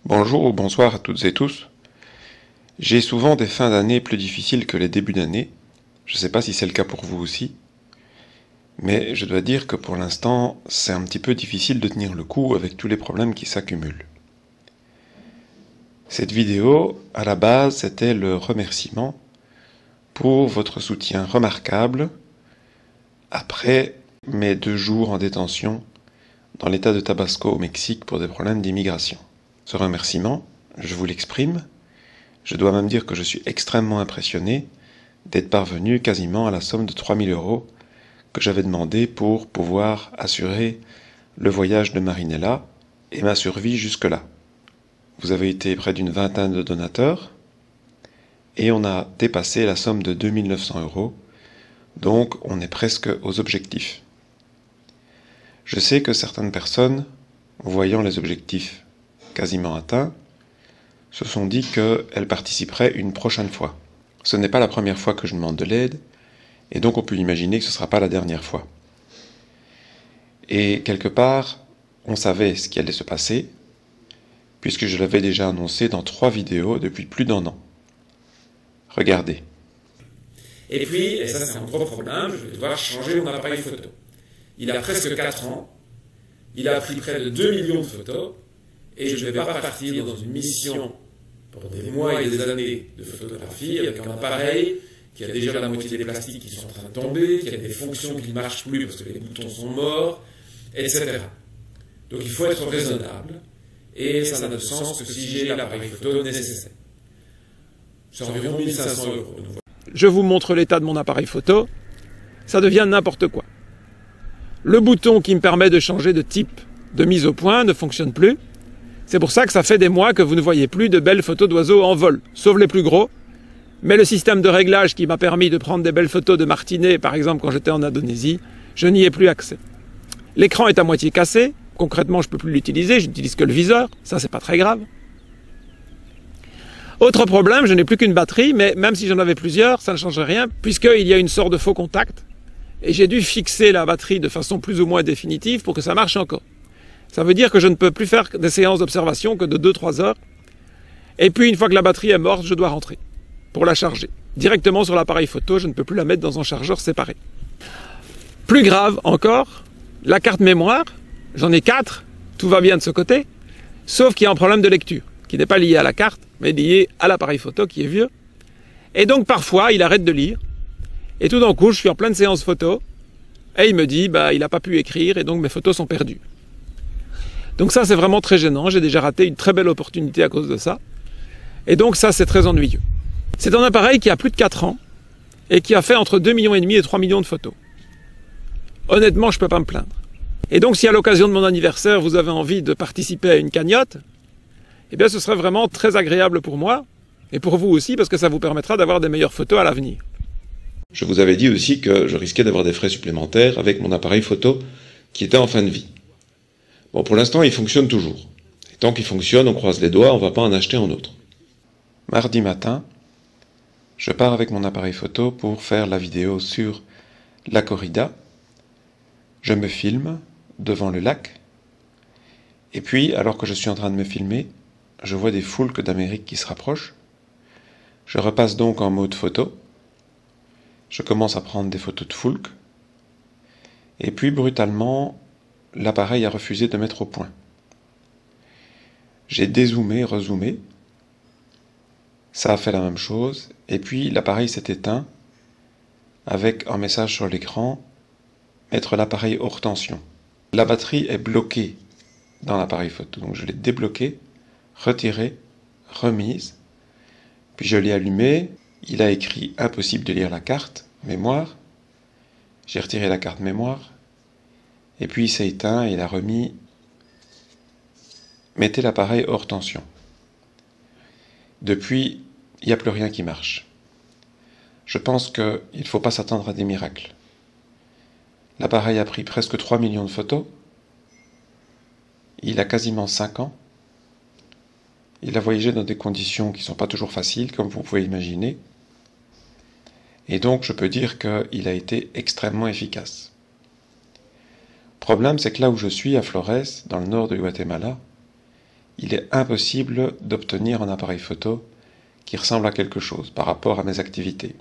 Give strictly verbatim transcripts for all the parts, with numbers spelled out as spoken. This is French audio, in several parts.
Bonjour ou bonsoir à toutes et tous. J'ai souvent des fins d'année plus difficiles que les débuts d'année. Je ne sais pas si c'est le cas pour vous aussi. Mais je dois dire que pour l'instant, c'est un petit peu difficile de tenir le coup avec tous les problèmes qui s'accumulent. Cette vidéo, à la base, c'était le remerciement pour votre soutien remarquable après mes deux jours en détention dans l'état de Tabasco au Mexique pour des problèmes d'immigration. Ce remerciement, je vous l'exprime, je dois même dire que je suis extrêmement impressionné d'être parvenu quasiment à la somme de trois mille euros que j'avais demandé pour pouvoir assurer le voyage de Marinella et ma survie jusque-là. Vous avez été près d'une vingtaine de donateurs et on a dépassé la somme de deux mille neuf cents euros, donc on est presque aux objectifs. Je sais que certaines personnes, voyant les objectifs quasiment atteints, se sont dit qu'elles participeraient une prochaine fois. Ce n'est pas la première fois que je demande de l'aide, et donc on peut imaginer que ce ne sera pas la dernière fois. Et quelque part, on savait ce qui allait se passer, puisque je l'avais déjà annoncé dans trois vidéos depuis plus d'un an. Regardez. Et puis, et ça c'est un gros problème, je vais devoir changer mon appareil photo. Il a presque quatre ans, il a pris près de deux millions de photos, et je ne vais pas partir dans une mission pour des mois et des années de photographie avec un appareil qui a déjà la moitié des plastiques qui sont en train de tomber, qui a des fonctions qui ne marchent plus parce que les boutons sont morts, et cetera. Donc il faut être raisonnable, et ça n'a de sens que si j'ai l'appareil photo nécessaire. C'est environ mille cinq cents euros. Je vous montre l'état de mon appareil photo, ça devient n'importe quoi. Le bouton qui me permet de changer de type de mise au point ne fonctionne plus. C'est pour ça que ça fait des mois que vous ne voyez plus de belles photos d'oiseaux en vol, sauf les plus gros. Mais le système de réglage qui m'a permis de prendre des belles photos de martinets, par exemple quand j'étais en Indonésie, je n'y ai plus accès. L'écran est à moitié cassé, concrètement je ne peux plus l'utiliser, je n'utilise que le viseur, ça c'est pas très grave. Autre problème, je n'ai plus qu'une batterie, mais même si j'en avais plusieurs, ça ne changerait rien, puisqu'il y a une sorte de faux contact, et j'ai dû fixer la batterie de façon plus ou moins définitive pour que ça marche encore. Ça veut dire que je ne peux plus faire des séances d'observation que de deux à trois heures, et puis une fois que la batterie est morte, je dois rentrer pour la charger. Directement sur l'appareil photo, je ne peux plus la mettre dans un chargeur séparé. Plus grave encore, la carte mémoire, j'en ai quatre, tout va bien de ce côté, sauf qu'il y a un problème de lecture, qui n'est pas lié à la carte, mais lié à l'appareil photo qui est vieux. Et donc parfois, il arrête de lire, et tout d'un coup, je suis en pleine séance photo, et il me dit, bah, il n'a pas pu écrire, et donc mes photos sont perdues. Donc ça, c'est vraiment très gênant, j'ai déjà raté une très belle opportunité à cause de ça, et donc ça, c'est très ennuyeux. C'est un appareil qui a plus de quatre ans, et qui a fait entre deux virgule cinq millions et trois millions de photos. Honnêtement, je ne peux pas me plaindre. Et donc, si à l'occasion de mon anniversaire, vous avez envie de participer à une cagnotte, eh bien, ce serait vraiment très agréable pour moi, et pour vous aussi, parce que ça vous permettra d'avoir des meilleures photos à l'avenir. Je vous avais dit aussi que je risquais d'avoir des frais supplémentaires avec mon appareil photo qui était en fin de vie. Bon, pour l'instant, il fonctionne toujours. Et tant qu'il fonctionne, on croise les doigts, on ne va pas en acheter un autre. Mardi matin, je pars avec mon appareil photo pour faire la vidéo sur la corrida. Je me filme devant le lac. Et puis, alors que je suis en train de me filmer, je vois des foulques d'Amérique qui se rapprochent. Je repasse donc en mode photo. Je commence à prendre des photos de foulques. Et puis, brutalement, l'appareil a refusé de mettre au point. J'ai dézoomé, rezoomé. Ça a fait la même chose. Et puis, l'appareil s'est éteint avec un message sur l'écran, mettre l'appareil hors tension. La batterie est bloquée dans l'appareil photo. Donc, je l'ai débloqué, retiré, remise. Puis, je l'ai allumé. Il a écrit « Impossible de lire la carte, mémoire ». J'ai retiré la carte mémoire. Et puis il s'est éteint et il a remis « Mettez l'appareil hors tension ». Depuis, il n'y a plus rien qui marche. Je pense qu'il ne faut pas s'attendre à des miracles. L'appareil a pris presque trois millions de photos. Il a quasiment cinq ans. Il a voyagé dans des conditions qui ne sont pas toujours faciles, comme vous pouvez imaginer. Et donc, je peux dire qu'il a été extrêmement efficace. Le problème, c'est que là où je suis, à Flores, dans le nord du Guatemala, il est impossible d'obtenir un appareil photo qui ressemble à quelque chose par rapport à mes activités.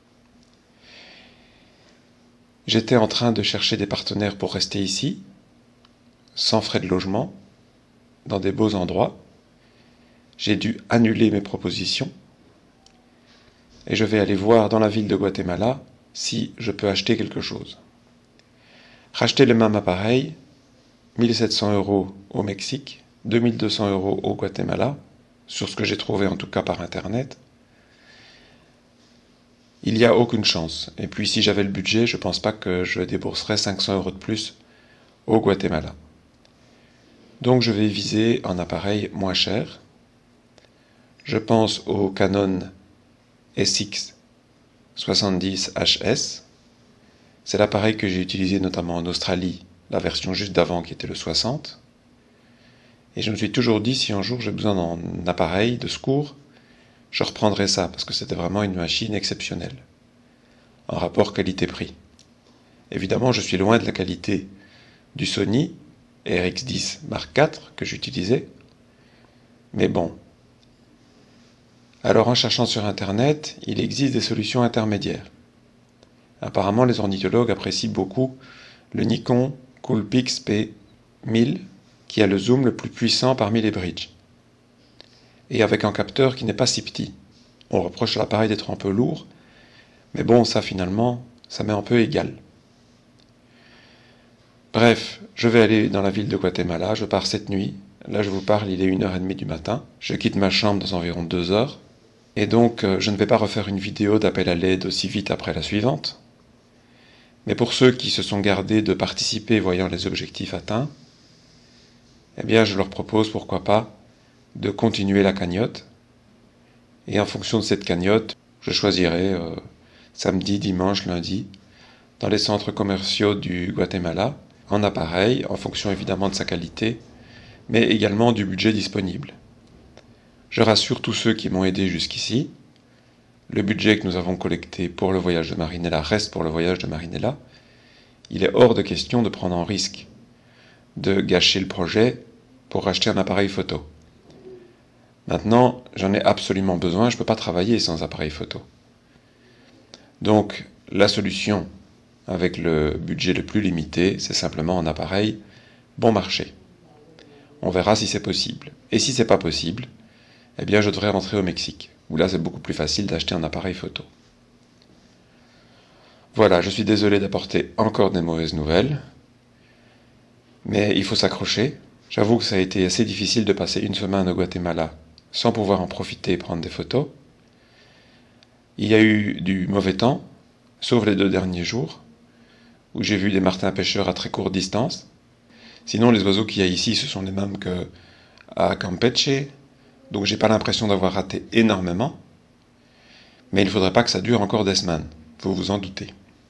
J'étais en train de chercher des partenaires pour rester ici, sans frais de logement, dans des beaux endroits. J'ai dû annuler mes propositions et je vais aller voir dans la ville de Guatemala si je peux acheter quelque chose. Racheter le même appareil, mille sept cents euros au Mexique, deux mille deux cents euros au Guatemala, sur ce que j'ai trouvé en tout cas par internet. Il n'y a aucune chance. Et puis si j'avais le budget, je ne pense pas que je débourserais cinq cents euros de plus au Guatemala. Donc je vais viser un appareil moins cher. Je pense au Canon S X soixante-dix H S. C'est l'appareil que j'ai utilisé notamment en Australie, la version juste d'avant qui était le soixante. Et je me suis toujours dit, si un jour j'ai besoin d'un appareil de secours, je reprendrai ça, parce que c'était vraiment une machine exceptionnelle. En rapport qualité-prix. Évidemment, je suis loin de la qualité du Sony R X dix Mark quatre que j'utilisais. Mais bon. Alors en cherchant sur Internet, il existe des solutions intermédiaires. Apparemment, les ornithologues apprécient beaucoup le Nikon Coolpix P mille, qui a le zoom le plus puissant parmi les bridges. Et avec un capteur qui n'est pas si petit. On reproche à l'appareil d'être un peu lourd, mais bon, ça finalement, ça m'est un peu égal. Bref, je vais aller dans la ville de Guatemala, je pars cette nuit. Là, je vous parle, il est une heure trente du matin. Je quitte ma chambre dans environ deux heures. Et donc, euh, je ne vais pas refaire une vidéo d'appel à l'aide aussi vite après la suivante. Mais pour ceux qui se sont gardés de participer voyant les objectifs atteints, eh bien, je leur propose, pourquoi pas, de continuer la cagnotte. Et en fonction de cette cagnotte, je choisirai euh, samedi, dimanche, lundi, dans les centres commerciaux du Guatemala, en appareil, en fonction évidemment de sa qualité, mais également du budget disponible. Je rassure tous ceux qui m'ont aidé jusqu'ici, le budget que nous avons collecté pour le voyage de Marinella reste pour le voyage de Marinella. Il est hors de question de prendre un risque, de gâcher le projet pour acheter un appareil photo. Maintenant, j'en ai absolument besoin, je ne peux pas travailler sans appareil photo. Donc, la solution, avec le budget le plus limité, c'est simplement un appareil bon marché. On verra si c'est possible. Et si c'est pas possible, eh bien je devrais rentrer au Mexique, où là c'est beaucoup plus facile d'acheter un appareil photo. Voilà, je suis désolé d'apporter encore des mauvaises nouvelles, mais il faut s'accrocher. J'avoue que ça a été assez difficile de passer une semaine au Guatemala sans pouvoir en profiter et prendre des photos. Il y a eu du mauvais temps, sauf les deux derniers jours, où j'ai vu des martins pêcheurs à très courte distance. Sinon, les oiseaux qu'il y a ici, ce sont les mêmes qu'à Campeche, donc j'ai pas l'impression d'avoir raté énormément. Mais il ne faudrait pas que ça dure encore des semaines, faut vous en douter.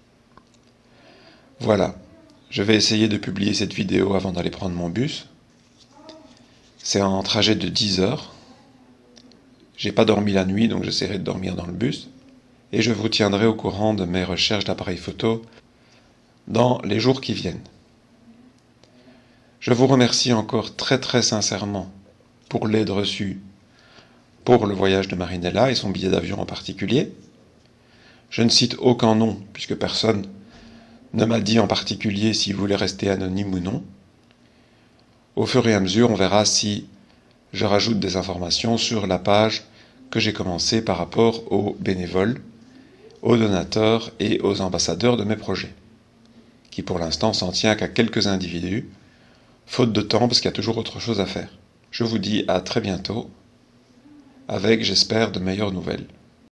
Voilà, je vais essayer de publier cette vidéo avant d'aller prendre mon bus. C'est un trajet de dix heures. J'ai pas dormi la nuit, donc j'essaierai de dormir dans le bus. Et je vous tiendrai au courant de mes recherches d'appareils photo dans les jours qui viennent. Je vous remercie encore très très sincèrement pour l'aide reçue pour le voyage de Marinella et son billet d'avion en particulier. Je ne cite aucun nom, puisque personne ne m'a dit en particulier s'il voulait rester anonyme ou non. Au fur et à mesure, on verra si je rajoute des informations sur la page que j'ai commencée par rapport aux bénévoles, aux donateurs et aux ambassadeurs de mes projets, qui pour l'instant s'en tient qu'à quelques individus, faute de temps parce qu'il y a toujours autre chose à faire. Je vous dis à très bientôt, avec, j'espère, de meilleures nouvelles.